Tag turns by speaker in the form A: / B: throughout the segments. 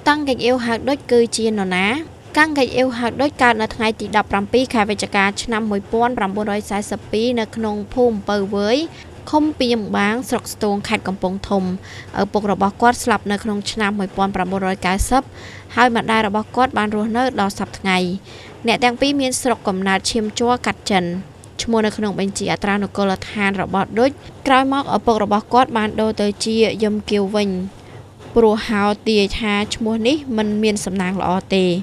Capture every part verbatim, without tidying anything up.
A: Căng gạch yêu hạt đốt cư chiên nọ ná. Căng gạch yêu hạt đốt cao ở ngày tỷ đập rằm pi khai về chả cá năm mười pon rằm bốn đôi sai sập pi nơi nông phum bờ với không piêm báng sọc stone khai cầm bông thùng ở bọc rập bọc quát sập nơi nông năm mười pon rằm bốn đôi cái sấp hai mặt đai rập bọc quát ban ruột nơi đo sập ngày nẹt đang pi miên sọc cầm nát chiêm chua cắt trần mua nơi nông bên chị ở tràn nô lật hàn rập bọc đốt cài móc ở bọc rập bọc quát ban đôi tới chia yếm kiều vinh pro hào tìa tha mua ní mình miên sầm nàng lọ tề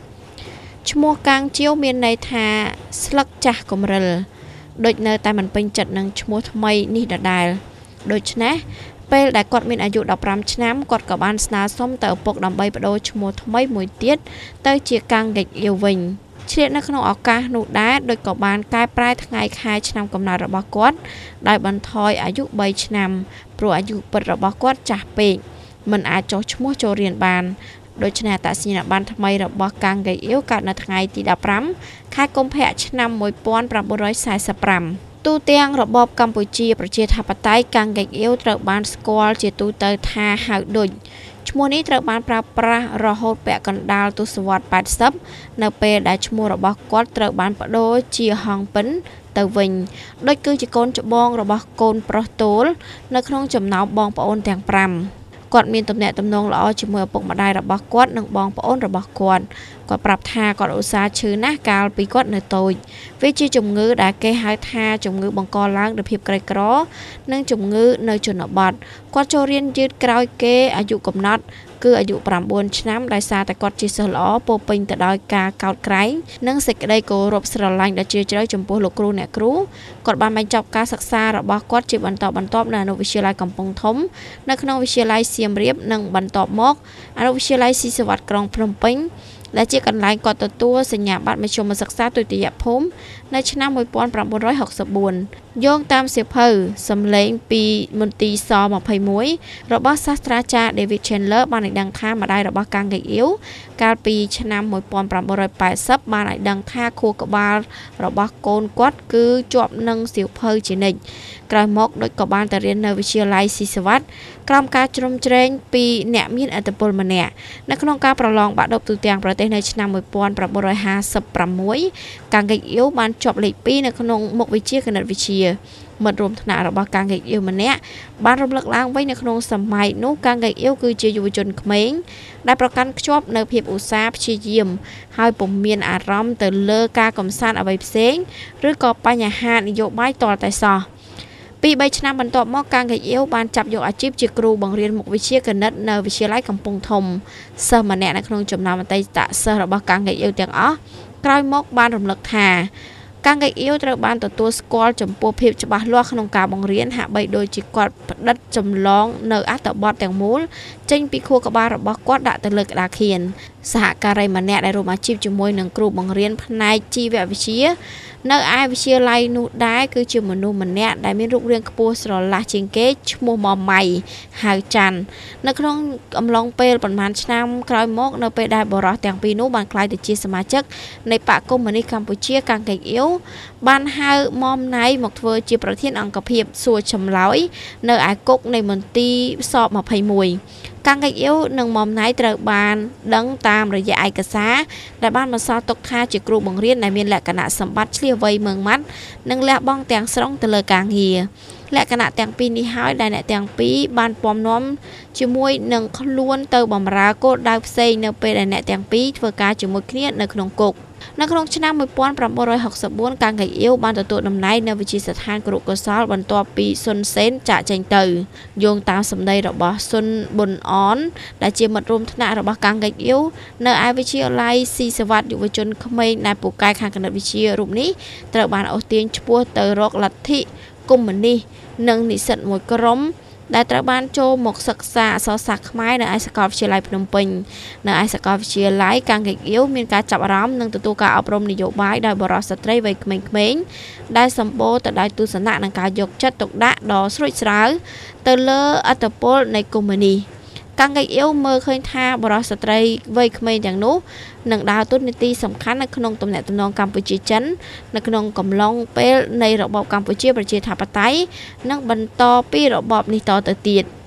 A: mua cang chiếu miên này tha slug chả cầm rờ đôi nơi tại mình bên chật năng mua thay ní đã đài đôi nè pe đại quạt miênอายุđọc rắm năm quạt cả ban sná xóm tờ bọc đầm bay đôi mua thay mùi tiết tới chia cang gạch yêu vinh chuyện nó không ở ca nụ đá đôi cả ban cai prai ngày hai năm cầm nào rập quát đại ban thoiอายุbảy năm pro อายุ bật rập quát chả pe mình ai cho mua cho riêng bàn đôi chân tại xin bàn tham mây là bọc càng gây yếu cả là ngày thì đạp rắm khai công hệ năm mười pon bằng bốn sai sập rắm tu tiên là bọc Campuchiaประเทศทับไตcàng gây yếu trở bàn squall chỉ tu tới tha hào đôi mua ní trở bàn pra pra rò hốt bẹ còn đào tu swat bát sấp np đã mua là bọc quát trở bàn bắt đôi chia hòn pính từ vinh đôi cứ chỉ con cho bong rồi bọc côn protol nơi không chấm náu bong bảo ôn thằng pram quạt miền tầm nhẹ tầm nông lọ chỉ mưa bụng mà đai là bọc quát nâng bong bảo ôn rồi bọc quạt quạt bạc tha quạt ổ xa chứ nát cao bị quát nơi tôi vì chi trùng ngữ đã kê hai tha trùng ngữ bằng co láng được hiệp cây cỏ nâng trùng ngữ nơi chuẩn ở bọt quạt cho riêng dứt cao kê ở dụ cầm nát cứ ở dụ bàm buồn năm đại xa tại quạt chỉ sờ lọ bô pin tại đôi ca cao cái nâng xịt đây cô rộp sờ lạnh đã chia chơi trùng bô lục cru nè cru quạt bàn bánh chọc cá sắc xa rồi bọc quát chỉ bàn tọp bàn tọp là nô vi lai cầm pong thống nâng nô vi lai xiêm riệp nâng bàn tọp mốc nô vi lai xì sờ vặt còng phồng pinและเจ้ากันไลน์กอดตัวสัญญาบัตรมาชมมาศึกษาตัวตีหพมในชนะมวยปอนปรับร้อยหกสิบบุญโยงตามเสียเพอสำเร็จปีมนตีซอมาภัยมวยระบบศาสตราจารย์เดวิดเชนเลอร์บานในดังท่ามาได้ระบบการเกยิ้วการปีชนะมวยปอนปรับร้อยแปดสิบบานในดังท่าโคกบาลระบบโกนกวดคือจวบนังเสียเพอจีนิกกลายมกโดยกบาลแต่เรียนในวิทยาลัยศิสวัตกรรมการจมเจริญปีเนมีนอัตโปลมาเนะนักน้องการประลองบัตรดบตัวเตียงประเทศในชนะมวยปอนปรับร้อยห้าสิบปรับมวยการเกยิ้วบานจบเลยปีนักน้องมกวิเชียขนาดวิเชียมันรวมถนัดระบบการเกยิ้วมันเนะบ้านรวมหลักล้างไว้ในขนมสมัยนู้การเกยิ้วคือเจียวจนเขมงได้ประกันชอบในเพียบอุตสาหชีเยี่ยมให้ปุ่มเมียนอารมณ์แต่เลิกการกำสันเอาไปเซ้งหรือก่อปัญหานิยมไม่ต่อแต่ซอปีใบชนะบรรทบมอการเกยิ้วบานจับโยกอาชีพจิครูบังเรียนมุกวิเชียกันนัดในวิเชียไล่กำปงทมเสอมันเนะในขนมจำนำมันไตตะเสอระบบการเกยิ้วเตียงอ๋อกลายมกบานรวมหลักฐานการเกยิ้วตระบานตัวตัวสกอลจำปูเพียบจะบาลวกขนมกาบังเรียนหาใบโดยจิกอดดัดจำลองเนื้ออัตบอดแตงมูลเจงปีคู่กับบาระบบกอดดะตะเลิกดาเขียนสหการมันเนะได้รวมอาชีพจมวยหนึ่งครูบังเรียนพนายจีเววิเชียเนื้อไอวิเชียไลนูได้คือจิมนูมันเนะได้มีรูปเรียงกปูสโลลาจิงเกชมัวมอใหม่หายจันนักน้องกำลังเปลประมาณช้ำคลายมกเนื้อไปได้บรอแตงปีนู้บานคลายติดจีสมาชิกในปากกมณีกัมพูชีการเกยิ้วบ้านหามอมไนหมกเวอร์จีประเทศอังกฤษเพียบสัวชำร้อยเนื้อไอกุกในมันตีสอบมาภัยมวยการเกยิ้วหนึ่งมอมไนตระบานดังตามระยะไอกษาแต่บ้านมาซอตกท่าจิครูบังเรียนในเมียนแหลกขณะสมบัติเชี่ยวไวเมืองมัดหนึ่งแหลกบ้องแตงสร้องตะเลกางเฮียและขณะแตงปีนี้หายได้ในแตงปีบ้านปอมน้อมจมวยหนึ่งขล้วนเตอร์บอมราโกดาวเซย์เนเปได้ในแตงปีเพื่อการจมวยเครียดในขนมกกนักลงชนะมวยป้อนปรับร้อยหกสิบบ้วนการเกยิ้วบ้านตัวตัวดำไนในวิจิสถานกรุกษาบรรตัวปีซุนเซนจะเจงเตอร์โยงตามสำเนาระบบซุนบนอ้อนได้เจียมรวมธนาระบบการเกยิ้วในไอวิชิไลซีสวัสดิ์อยู่วิจนขมายในปูกายขางขนาดวิชิรูปนี้ตระบานเอาเตียงชัวเตอร์รอกลัทธิกุมมันนี่หนึ่งนิสันมวยกรมได้ตระบานโจหมกศักษาสอสักไม้ในไอสกอฟเชียไลพนมปิงในไอสกอฟเชียไลการเกยิ้วมีการจับร้อมหนึ่งตัวตัวการอบรมนโยบายได้บริษัทไตรไวเมงเมงได้สมบูรณ์แต่ได้ตุสนะในการยกจัดตกดะดอสรุปสาวเตเลอร์อัตโปลในกุมณีการเกยิ้วเมื่อเคยท่าบริษัทไตรไวเมงอย่างนู้หนึ่งดาวตุ้นในตีสำคัญในขนมตำแหน่งตำนองกัมพูชีจันในขนมกำลองเปลในระบบกัมพูชีประเทศทับไตนั่งบรรทอปีระบบนิตอตเตียด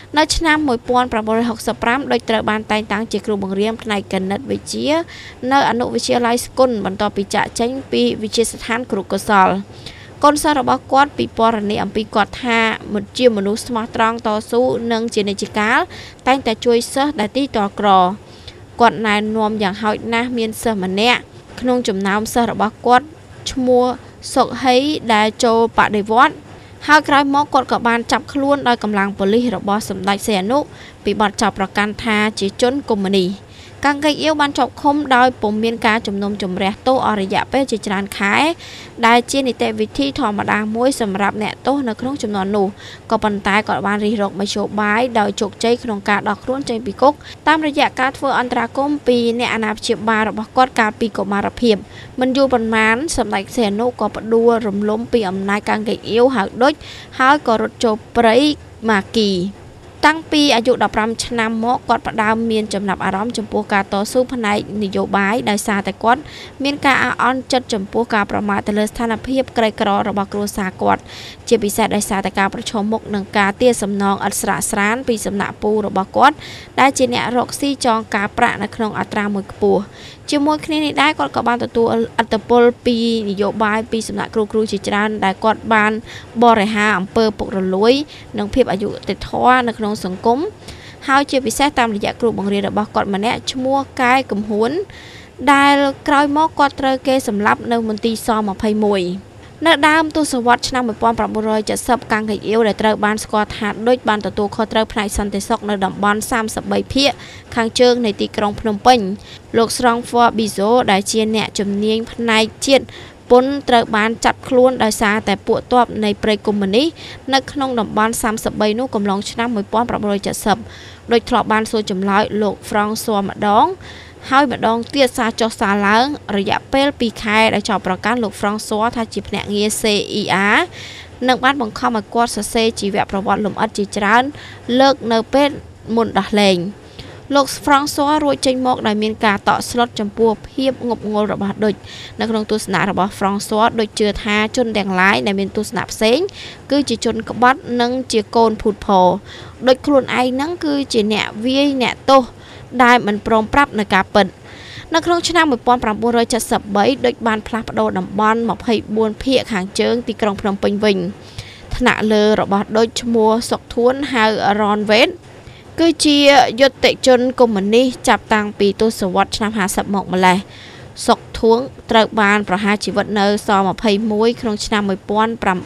A: នៅឆ្នាំmột nghìn chín trăm sáu mươi lămដោយត្រូវបានតែងតាំងជាគ្រូបង្រៀនផ្នែកគណិតវិទ្យានៅអនុវិទ្យាល័យស្គុនបន្ទាប់ពីចាក់ចេញពីវិទ្យាស្ថានគ្រូកុសលកូនសិស្សរបស់គាត់ពិពណ៌នាអំពីគាត់ថាជាមនុស្សស្មោះត្រង់តស៊ូនិងជានិច្ចកាលតែងតែជួយសិស្សដែលទីតក្រគាត់ណែនាំយ៉ាងហោចណាស់មានសិស្សម្នាក់ក្នុងចំណោមសិស្សរបស់គាត់ឈ្មោះសុកហីដែលចូលបដិវត្តន៍ហើយក្រោយមកគាត់ក៏បានចាប់ខ្លួនដោយកម្លាំងប៉ូលីសរបស់សម្ដេចសីហនុពីបទចោទប្រកាន់ថាជាជនកុម្មុយនីសកាំងកេកអ៊ាវបានជាប់ឃុំដោយពុំមានការជំនុំជម្រះទោសអស់រយៈពេលជាច្រើនខែដែលជានីតិវិធីធម្មតាមួយសម្រាប់អ្នកទោសនៅក្នុងចំនួននោះក៏ប៉ុន្តែគាត់បានរិះរកមធ្យោបាយដោយជោគជ័យក្នុងការដោះខ្លួនចេញពីគុកតាមរយៈការធ្វើអន្តរាគមន៍ពីអ្នកអាណាព្យាបាលរបស់គាត់កាលពីកុមារភាពមិនយូរប៉ុន្មានសម្ដេចសីហនុក៏ផ្ដួលរំលំពីអំណាចកាំងកេកអ៊ាវហៅដុចហើយក៏រត់ចូលព្រៃម៉ាគីតាំងពីអាយុដប់ប្រាំឆ្នាំមកគាត់ផ្ដើមមានចំណាប់អារម្មណ៍ចំពោះការតស៊ូផ្នែកនយោបាយដោយសារតែគាត់មានការអះអន់ចិត្តចំពោះការប្រមាថទៅលើស្ថានភាពក្រីក្ររបស់គ្រួសារគាត់ជាពិសេសដោយសារតែការប្រឈមមុខនឹងការទារសំណងឥតស្រាកស្រានពីសំណាក់ពូរបស់គាត់ដែលជាអ្នករកស៊ីចងការប្រាក់នៅក្នុងអត្រាមួយខ្ពស់ជាមួយគ្នានេះដែរគាត់ក៏បានទទួលឥទ្ធិពលពីនយោបាយពីសំណាក់គ្រូគ្រូជាច្រើនដែលគាត់បានបរិហារអំពើពុករលួយនិងភាពអយុត្តិធម៌នៅក្នុងសង្គមហើយជាពិសេសតាមរយៈគ្រូបង្រៀនរបស់គាត់ម្នាក់ឈ្មោះកែកំហួនដែលក្រោយមកគាត់ត្រូវគេសម្លាប់នៅមន្ទីរស-ยี่สิบเอ็ดនៅដើមទសវត្សរ៍ឆ្នាំmột nghìn chín trăm bảy mươiកាំងកេកអ៊ាវដែលត្រូវបានស្គាល់ថាដូចបានទទួលខុសត្រូវផ្នែកសន្តិសុខនៅតំបន់សាមសិបបីភាគខាងជើងនៃទីក្រុងភ្នំពេញលោកស្រង់ហ្វ័រប៊ីโซដែលជាអ្នកជំនាញផ្នែកជាតិពន្ធត្រូវបានចាត់ខ្លួនដោយសារតែពួកទ័ពនៃព្រៃកុម្មុយនីសនៅក្នុងតំបន់សាមសិបបីនោះកំឡុងឆ្នាំmột nghìn chín trăm bảy mươiដោយធ្លាប់បានសួរចម្លើយលោកហ្វ្រង់ស៊័រម្ដងហើយម្ដងទៀតសារចុះសារឡើងរយៈពេលពីរខែដែលចោទប្រកាន់លោកហ្វ្រង់ស៊័រថាជាភ្នាក់ងារ ซี អ៊ី អារ និងបានបង្ខំឲ្យគាត់សរសេរជីវប្រវត្តិលម្អិតជាច្រើនលើកនៅពេលមុនដោះលែងលោកហ្វ្រង់ស៊័ររួចចេញមកដោយមានការតក់ស្លុតចំពោះភាពងប់ងល់របស់ដុចនៅក្នុងទស្សនៈរបស់ហ្វ្រង់ស៊័រដូចជឿថាជនទាំងឡាយដែលមានទស្សនៈផ្សេងគឺជាជនក្បត់និងជាកូនភូតភរដូចខ្លួនឯងហ្នឹងគឺជាអ្នកវាយអ្នកទោសដែលមិនព្រមប្រាប់នៅការពិតនៅក្នុងឆ្នាំmột nghìn chín trăm bảy mươi baដូចបានផ្លាស់ប្ដូរតំបន់ยี่สิบสี่ភាគខាងជើងទីក្រុងភ្នំពេញវិញថ្នាក់លើរបស់ដូចឈ្មោះសុកធួនហៅរ៉នវេតគឺជាយុទ្ធជនកុម្មុយនីសចាប់តាំងពីទសវត្សរ៍ឆ្នាំห้าสิบមកម្លេះសុកធួងត្រូវបានប្រហារជីវិតនៅស-ยี่สิบเอ็ดក្នុងឆ្នាំmột nghìn chín trăm bảy mươi tám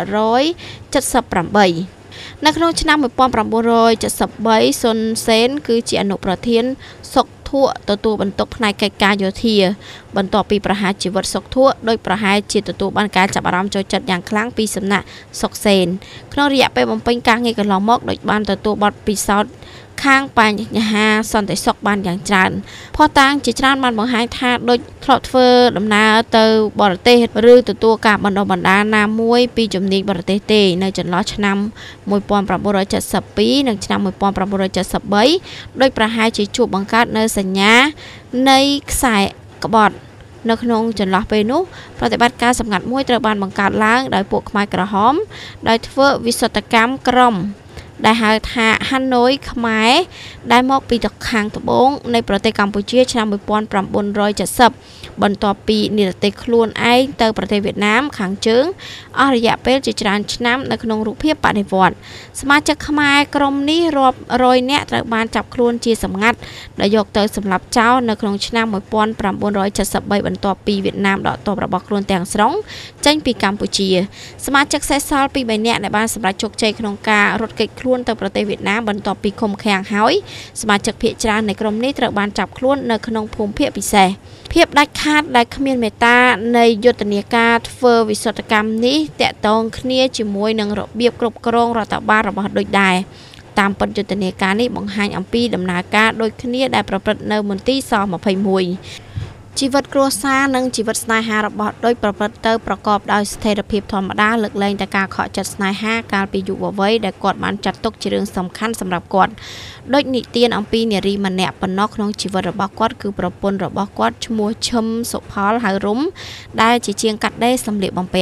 A: នៅក្នុងឆ្នាំmột nghìn chín trăm bảy mươi baសុនសេនគឺជាអនុប្រធានសុកធួទទួលបន្ទុកផ្នែកកិច្ចការយោធាបន្ទាប់ពីប្រហារជីវិតសុកធួដោយប្រហែលជាទទួលបានការចាប់អារម្មណ៍ចូលចិត្តយ៉ាងខ្លាំងពីសំណាក់សុកសេនក្នុងរយៈពេលបំពេញការងារកន្លងមកដោយបានទទួលបទពិសោធន៍ខាងបញ្ហាសន្តិសុខបានយ៉ាងច្រើនផុសតាងជាច្រើនបានបង្ហាញថាដូចធ្លាប់ធ្វើដំណើរទៅបរទេសឬទទួលការបណ្ដុះបណ្ដាលណាមួយពីជំនាញបរទេសទេនៅចន្លោះឆ្នាំmột nghìn chín trăm bảy mươi haiនិងឆ្នាំmột nghìn chín trăm bảy mươi baដោយប្រហែលជាជួបបង្កើតនៅសញ្ញានៃខ្សែក្បត់នៅក្នុងចន្លោះពេលនោះប្រតិបត្តិការសម្ងាត់មួយត្រូវបានបង្កើតឡើងដោយពួកខ្មែរក្រហមដោយធ្វើវិសុទ្ធកម្មក្រុមដែលហៅថាហាណូយខ្មែរដែលមកពីខាងត្បូងនៃប្រទេសកម្ពុជាឆ្នាំmột nghìn chín trăm bảy mươiបន្ទាប់ពីនិរទេសខ្លួនឯងទៅប្រទេសវៀតណាមខាងជើងអស់រយៈពេលជាច្រើនឆ្នាំនៅក្នុងរូបភាពបដិវត្តន៍សមាជិកខ្មែរក្រុមនេះរាប់រយនាក់ត្រូវបានចាប់ខ្លួនជាសម្ងាត់ដែលយកទៅសម្លាប់ចោលនៅក្នុងឆ្នាំmột nghìn chín trăm bảy mươiបន្ទាប់ពីវៀតណាមដកទ័ពរបស់ខ្លួនទាំងស្រុងចេញពីកម្ពុជាសមាជិកសេសសល់ពីរបីនាក់ដែលបានសម្រេចជោគជ័យក្នុងការរត់គេចខ្លួនទៅប្រទេសវៀតណាមបន្ទាប់ពីឃុំឃាំងហើយសមាជិកភាគច្រើននៃក្រុមនេះត្រូវបានចាប់ខ្លួននៅក្នុងភូមិភាគពិសេសភាពដាច់ខាតដែលគ្មានមេត្តានៃយុទ្ធនាការធ្វើវិសុទ្ធកម្មនេះតាក់ទងគ្នាជាមួយនឹងរបៀបគ្រប់គ្រងរដ្ឋបាលរបស់ដូចដែរតាមពិតយុទ្ធនាការនេះបង្ហាញអំពីដំណើរការដូចគ្នាដែលប្រព្រឹត្តនៅមន្ទីរស-ยี่สิบเอ็ดជីវិតគ្រួសារនិងជីវិតស្នេហារបស់ដូចប្រព្រឹត្តទៅប្រកបដោយស្ថិរភាពធម្មតាលើកលែងតែការខកចិត្តស្នេហាកាលពីយុវវ័យដែលគាត់បានចាត់ទុកជារឿងសំខាន់សម្រាប់គាត់ដូចនិទានអំពីនារីម្នាក់ប៉ុណ្ណោះក្នុងជីវិតរបស់គាត់គឺប្រពន្ធរបស់គាត់ឈ្មោះឈឹមសុផលហៅរុំដែលជាជាងកាត់ដេរសម្លៀកបំពាក់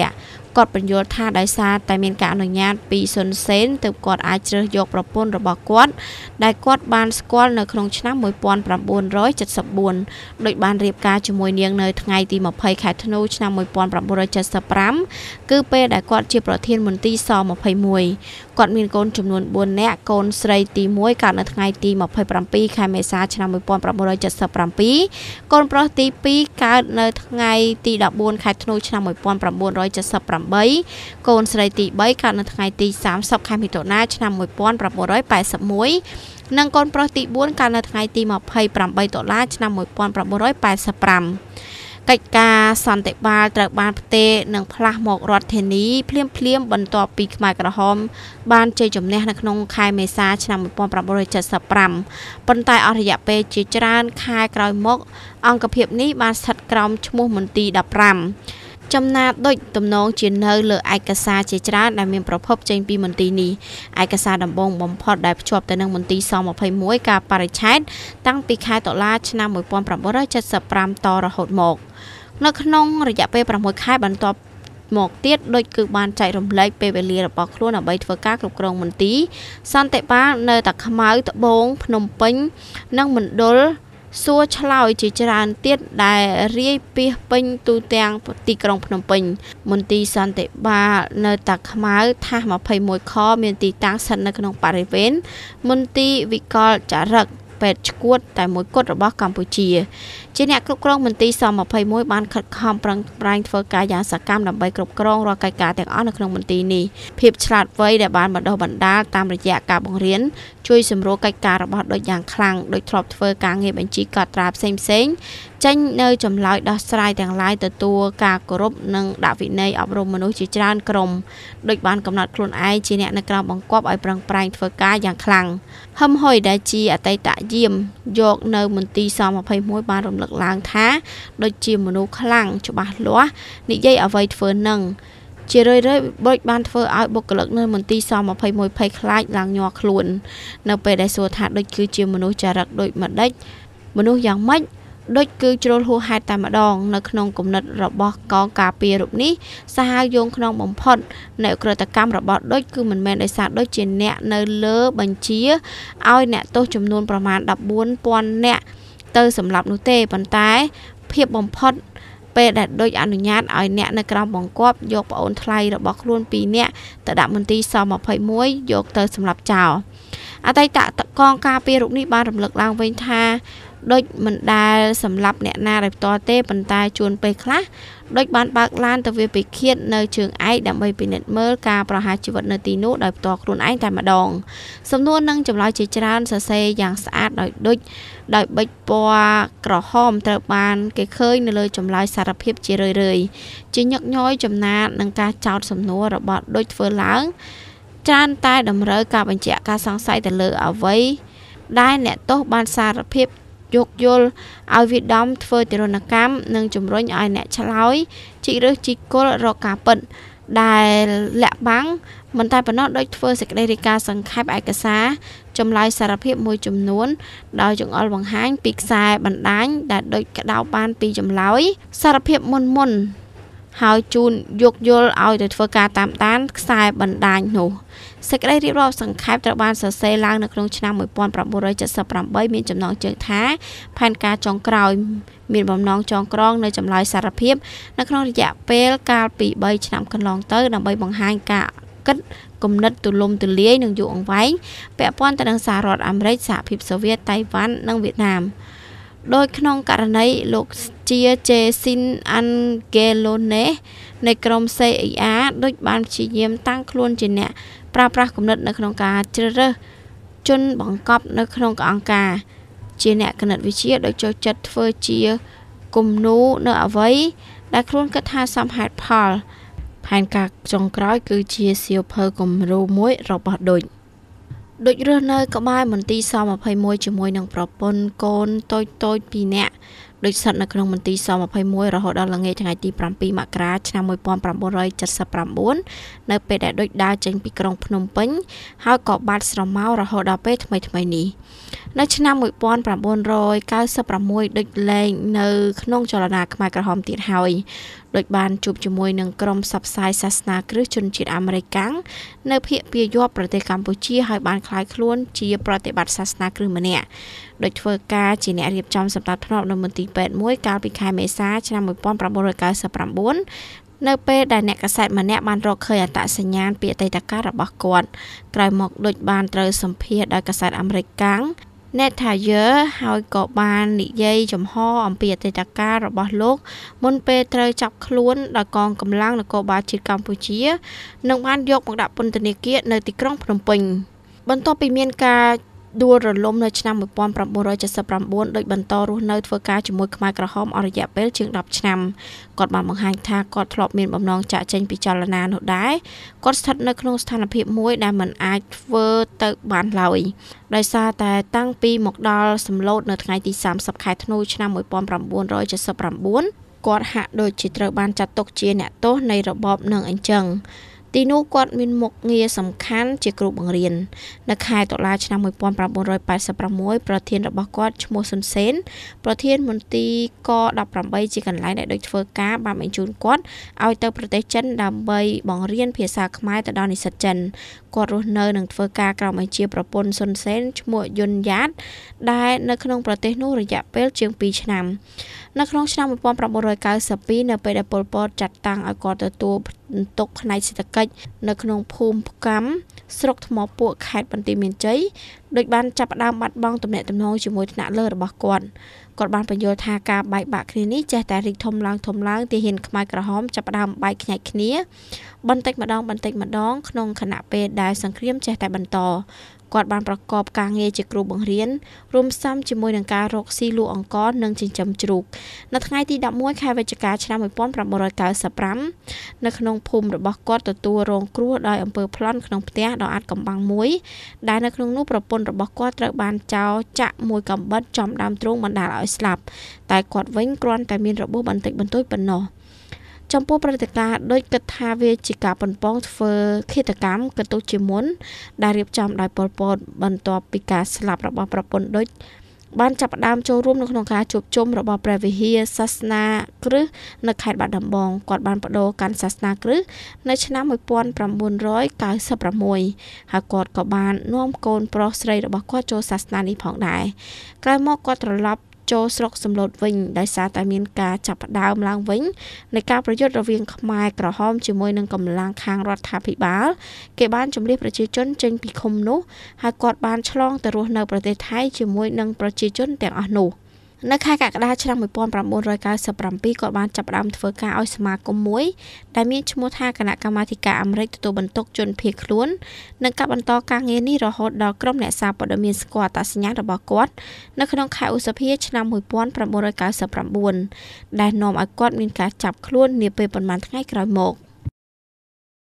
A: គាត់បញ្យល់ថាដោយសារតែមានការអនុញ្ញាតពីសុនសេនទើបគាត់អាចជ្រើសយកប្រពន្ធរបស់គាត់ដែលគាត់បានស្គាល់នៅក្នុងឆ្នាំmột nghìn chín trăm bảy mươi tưដោយបានរៀបការជាមួយនាងនៅថ្ងៃទីยี่สิบខែធ្នូឆ្នាំmột nghìn chín trăm bảy mươi lămគឺពេលដែលគាត់ជាប្រធានមន្ទីរស-ยี่สิบเอ็ดគាត់មានកូនចំនួนbốnនាក់កូនស្រីទីមួយកើតនៅថ្ងៃទីยี่สิบเจ็ดខែមេសាឆ្នាំmột nghìn chín trăm bảy mươiเจ็ดកូនប្រុសទីពីរកើតនៅថ្ងៃទីfourteenខែធ្នូឆ្នាំmột nghìn chín trăm bảy mươiแปดកូនស្រីទីបីកើតនៅថ្ងៃទីthirtyខែមិថុនាឆ្នាំmột nghìn chín trăm tám mươi mốtនិងកូនប្រុសទីfourកើតនៅថ្ងៃទីtwenty-eightដុល្លារឆ្នាំmột nghìn chín trăm eighty-fiveកិច្ចការសន្តិបាលត្រូវបានផ្ទេរនិងផ្លាស់មករដ្ឋធានីភ្លាមភ្លាមបន្ទាប់ពីខ្មែរក្រហមបានជ័យជំនះនៅក្នុងខែមេសាឆ្នាំmột nghìn chín trăm seventy-fiveប៉ុន្តែអស់រយៈពេលជាច្រើនខែក្រោយមកអង្គភាពនេះបានស្ថិតក្រោមឈ្មោះមន្ទីរfifteenចំណាបដូចទំនងជានៅលើឯកសារជាច្រើនដែលមានប្រភពចេញពីមន្ទីរនេះឯកសារដំបូងបំផុតដែលភ្ជាប់ទៅនឹងមន្ទីរស-ยี่สิบเอ็ดការបរិច្ឆេទតាំងពីខែតុលាឆ្នាំmột nghìn chín trăm seventy-fiveតរហូតមកនៅក្នុងរយៈពេលsixខែបន្ទាប់មកទៀតដូចគឺបានចែករំលែកពេលវេលារបស់ខ្លួនដើម្បីធ្វើការគ្រប់គ្រងមន្ទីរសន្តិបាលនៅតាខ្មៅត្បូងភ្នំពេញនិងមណ្ឌលសួរឆ្លើយជាច្រើនទៀតដែលរាយពាសពេញទូទាំងទីក្រុងភ្នំពេញមន្ទីរសន្តិបាលនៅតាខ្មៅថាសtwenty-oneខមានទីតាំងស្ថិតនៅក្នុងបរិវេណមន្ទីរវិកលចរិកពេទ្យឈួតតែមួយគត់របស់កម្ពុជាជាអ្នកគ្រប់គ្រងមន្ទីរស-ยี่สิบเอ็ดបានខិតខំប្រឹងប្រែងធ្វើការយ៉ាងសកម្មដើម្បីគ្រប់គ្រងរាល់កិច្ចការទាំងអស់នៅក្នុងមន្ទីរនេះភាពឆ្លាតវៃដែលបានបណ្ដុះបណ្ដាលតាមរយៈការបង្រៀនជួយសម្រួលកិច្ចការរបស់ដូចយ៉ាងខ្លាំងដោយធ្លាប់ធ្វើការងារបញ្ជីកត់ត្រាផ្សេងផ្សេងចេញនៅចម្លើយដោះស្រាយទាំងឡាយទទួលការគោរពនិងដាក់វិន័យអប់រំមនុស្សជាច្រើនក្រុមដោយបានកំណត់ខ្លួនឯងជាអ្នកនៅក្រៅបង្គាប់ឲ្យប្រឹងប្រែងធ្វើការយ៉ាងខ្លាំងហឹមហុយដែលជាអតីតយាមយកនៅមន្ទីរស-ยี่สิบเอ็ดបានរំលឹកឡើងថាដូចជាមនុស្សខ្លាំងច្បាស់លាស់និយាយអ្វីធ្វើនឹងជារឿយៗបុចបានធ្វើឲ្យបុគ្គលិកនៅមន្ទីរស-ยี่สิบเอ็ดភ័យខ្លាចឡើងញ័រខ្លួននៅពេលដែលសួរថាដូចគឺជាមនុស្សចរិតដូចម្ដេចមនុស្សយ៉ាងម៉េចដូចគឺជ្រុលហួសហេតុតែម្ដងនៅក្នុងគំនិតរបស់កងការពាររូបនេះសាហាវយងក្នុងបំផុតនៅក្រតកម្មរបស់ដូចគឺមិនមែនដោយសារដូចជាអ្នកនៅលើបញ្ជាឲ្យអ្នកទោសចំនួនប្រមាណfourteen thousandនាក់ទៅសម្លាប់នោះទេប៉ុន្តែភាពបំផុតពេលដែលដូចអនុញ្ញាតឲ្យអ្នកនៅក្រោមបង្គាប់យកប្អូនថ្លៃរបស់ខ្លួនពីរនាក់ទៅដាក់មន្ទីរស-ยี่สิบเอ็ดយកទៅសម្លាប់ចោលអតីតកងការពាររូបនេះបានរំលឹកឡើងវិញថាដូចមិនដែលសម្លាប់អ្នកណាដោយផ្ទាល់ទេប៉ុន្តែជួនពេលខ្លះដូចបានបើកឡានទៅវាពិឃាតនៅជើងឯកដើម្បីពិនិត្យមើលការប្រហារជីវិតនៅទីនោះដោយផ្ទាល់ខ្លួនឯងតែម្ដងសំណួរនឹងចម្លើយជាច្រើនសរសេរយ៉ាងស្អាតដោយដូចដោយប៊ិចពណ៌ក្រហមត្រូវបានគេឃើញនៅលើចម្លើយសារភាពជារឿយៗជាញឹកញយចំណាតនឹងការចោទសំណួររបស់ដូចធ្វើឡើងច្រើនតែតម្រូវការបញ្ជាក់ការសង្ស័យទៅលើអ្វីដែលអ្នកទោសបានសារភាពយោគយល់ឲ្យវាដំធ្វើទរណកម្មនិងជំរុញឲ្យអ្នកឆ្លើយជីករើសជីកគល់រកការពិតដែលលាក់បាំងមិនតែប៉ុណ្ណោះដូចធ្វើសេចក្តីរាយការណ៍សង្ខេបឯកសារចម្លើយសារភាពមួយចំនួនដោយចង្អុលបង្ហាញពីខ្សែបណ្ដាញដែលដូចក្តៅបានពីចម្លើយសារភាពមុនមុនហើយជូនយោគយល់ឲ្យទៅធ្វើការតាមដានខ្សែបណ្ដាញនោះសេចក្តីរៀបរាប់សង្ខេបត្រូវបានសរសេរឡើងនៅក្នុងឆ្នាំmột nghìn chín trăm seventy-eightមានចំណងជើងថាផែនការចុងក្រោយមានបំណងចងក្រងនៅចម្លើយសារភាពនៅក្នុងរយៈពេលកាលពីthreeឆ្នាំកន្លងទៅដើម្បីបង្ហាញការគិតគំនិតទូលំទូលាយនិងយូរអង្វែងពាក់ព័ន្ធទៅនឹងសហរដ្ឋអាមេរិកសហភាពសូវៀតតៃវ៉ាន់និងវៀតណាមដោយក្នុងករណីលោកជាជេស៊ីនអាន់ហ្គេឡូណេនៃក្រុម C I A ដូចបានព្យាយាមតាំងខ្លួនជាអ្នកប្រើប្រាស់គំនិតនៅក្នុងការជ្រើសរើសជនបង្កប់នៅក្នុងអង្គការជាអ្នកគណិតវិទ្យាដោយចូលចិត្តធ្វើជាគំនូរនៅអ្វីដែលខ្លួនគិតថាសមហេតុផលផែនការចុងក្រោយគឺជាសៀវភៅគំរូមួយរបស់ដូចដូចរស់នៅក្បែរមន្ទីរស-ยี่สิบเอ็ดជាមួយនឹងប្រពន្ធកូនតូចតូចពីរនាក់ដូចស្ថិតនៅក្នុងមន្ទីរស-ยี่สิบเอ็ดរហូតដល់ល្ងាចថ្ងៃទីsevenមករាឆ្នាំmột nghìn chín trăm seventy-nineនៅពេលដែលដូចដើរចេញពីក្រុងភ្នំពេញហើយក៏បាត់ស្រមោលរហូតដល់ពេលថ្មីថ្មីនេះនៅឆ្នាំmột nghìn chín trăm chín mươi sáuដូចលែងនៅក្នុងចលនាខ្មែរក្រហមទៀតហើយដូចបានជួបជាមួយនឹងក្រុមផ្សព្វផ្សាយសាសនាគ្រឹះជនជាតិអាមេរិកកាំងនៅភាគពាយ័ព្យប្រទេសកម្ពុជាហើយបានក្លាយខ្លួនជាប្រតិបត្តិសាសនាគ្រឹះម្នាក់ដោយធ្វើការជាអ្នករៀបចំសម្ដាប់ធ្នាប់នៅមន្ទីរពេទ្យមួយកាលពីខែមេសាឆ្នាំmột nghìn chín trăm chín mươi chínនៅពេលដែលអ្នកកាសែតម្នាក់បានរកឃើញអត្តសញ្ញាណពីអតីតកាលរបស់គាត់ក្រោយមកដូចបានត្រូវសម្ភាសដោយកាសែតអាមេរិកកាំងអ្នកថាយើហើយក៏បាននិយាយចំហអំពីអតីតកាលរបស់លោកមុនពេលត្រូវចាប់ខ្លួនដោយកងកម្លាំងនគរបាលជាតិកម្ពុជានិងបានយកមកដាក់ពន្ធនាគារនៅទីក្រុងភ្នំពេញបន្ទាប់ពីមានការដួលរលំនៅឆ្នាំmột nghìn chín trăm chín mươi chínដោយបន្តរស់នៅធ្វើការជាមួយខ្មែរក្រហមអស់រយៈពេលជាងដប់ឆ្នាំគាត់បានបង្ហាញថាគាត់ធ្លាប់មានបំណងចាក់ចេញពីចលនានោះដែរគាត់ស្ថិតនៅក្នុងស្ថានភាពមួយដែលមិនអាចធ្វើទៅបានឡើយដោយសារតែតាំងពីមកដល់សម្លូតនៅថ្ងៃទី三十ខែធ្នូឆ្នាំmột nghìn chín trăm chín mươi chínគាត់ហាក់ដូចជាត្រូវបានចាត់ទុកជាអ្នកទោសនៃរបបនឹងអញ្ចឹងទីនោះគាត់មានមុខងារសំខាន់ជាគ្រូបង្រៀននៅខែតុលាឆ្នាំmột nghìn chín trăm tám mươi sáuប្រធានរបស់គាត់ឈ្មោះសុនសេនប្រធានមន្ទីរកeighteenជាកន្លែងដែលដូចធ្វើការបានបញ្ជូនគាត់ឲ្យទៅប្រទេសចិនដើម្បីបង្រៀនភាសាខ្មែរទៅដល់និស្សិតចិនគាត់រស់នៅនិងធ្វើការក្រោមបញ្ជាប្រពន្ធសុនសេនឈ្មោះយុនយ៉ាតដែលនៅក្នុងប្រទេសនោះរយៈពេលជាងtwoឆ្នាំនៅក្នុងឆ្នាំmột nghìn chín trăm chín mươi twoនៅពេលដែលប៉ុល ពត ចាត់តាំងឲ្យគាត់ទទួលបន្ទុកផ្នែកសេដ្ឋកិច្ចនៅក្នុងភូមិកម្មស្រុកថ្មពួកខេត្តបន្ទាយមានជ័យដោយបានចាប់ផ្ដើមបាត់បង់ទំនាក់ទំនងជាមួយថ្នាក់លើរបស់គាត់គាត់បានបញ្យល់ថាការបែកបាក់គ្នានេះចេះតែរីកធំឡើងធំឡើងទាហានខ្មែរក្រហមចាប់ផ្ដើមបែកខ្ញែកគ្នាបន្តិចម្ដងបន្តិចម្ដងក្នុងខណៈពេលដែលសង្គ្រាមចេះតែបន្តគាត់បានប្រកបការងារជាគ្រូបង្រៀនរួមផ្សំជាមួយនឹងការរកស៊ីលក់អង្ករនិងចិញ្ចឹមជ្រូកនៅថ្ងៃទីelevenខែវិច្ឆិកាឆ្នាំmột nghìn chín trăm chín mươi fiveនៅក្នុងភូមិរបស់គាត់ទទួលរងគ្រោះដោយអំពើប្លន់ក្នុងផ្ទះដ៏អាថ៌កំបាំងមួយដែលនៅក្នុងនោះប្រពន្ធរបស់គាត់ត្រូវបានចោរចាក់មួយកាំបិតចំដើមទ្រូងបណ្ដាលឲ្យស្លាប់តែគាត់វិញគ្រាន់តែមានរបួសបន្តិចបន្តួចប៉ុណ្ណោះចំពោះព្រឹត្តិការណ៍ដូចគិតថាវាជាការប៉ុនប៉ងធ្វើឃាតកម្មក៏ទុកជាមុនដែលរៀបចំដោយប៉ុល ពត បន្ទាប់ពីការស្លាប់របស់ប្រពន្ធដូចបានចាប់ផ្ដើមចូលរួមនៅក្នុងការជួបជុំរបស់ព្រះវិហារសាសនាគ្រឹះនៅខេត្តបាត់ដំបងគាត់បានបដូរកាន់សាសនាគ្រឹះនៅឆ្នាំmột nghìn chín trăm ninety-sixហើយគាត់ក៏បាននាំកូនប្រុសស្រីរបស់គាត់ចូលសាសនានេះផងដែរក្រោយមកគាត់ត្រឡប់ចូលស្រុកសំឡូតវិញដោយសារតែមានការចាប់ផ្ដើមឡើងវិញនៃការប្រយុទ្ធរវាងខ្មែរក្រហមជាមួយនឹងកម្លាំងខាងរដ្ឋាភិបាលគេបានជម្លៀសប្រជាជនចេញពីឃុំនោះហើយគាត់បានឆ្លងទៅរស់នៅប្រទេសថៃជាមួយនឹងប្រជាជនទាំងអស់នោះនៅខែកក្កដាឆ្នាំmột nghìn chín trăm ninety-sevenគាត់បានចាប់ផ្ដើមធ្វើការឲ្យសមាគមមួយដែលមានឈ្មោះថាគណៈកម្មាធិការអាមេរិកទទួលបន្ទុកជនភៀសខ្លួននិងការបន្តការងារនេះរហូតដល់ក្រុមអ្នកសារព័ត៌មានស្គាល់អត្តសញ្ញាណរបស់គាត់នៅក្នុងខែឧសភាឆ្នាំmột nghìn chín trăm ninety-nineដែលនាំឲ្យគាត់មានការចាប់ខ្លួននាពេលប៉ុន្មានថ្ងៃក្រោយមក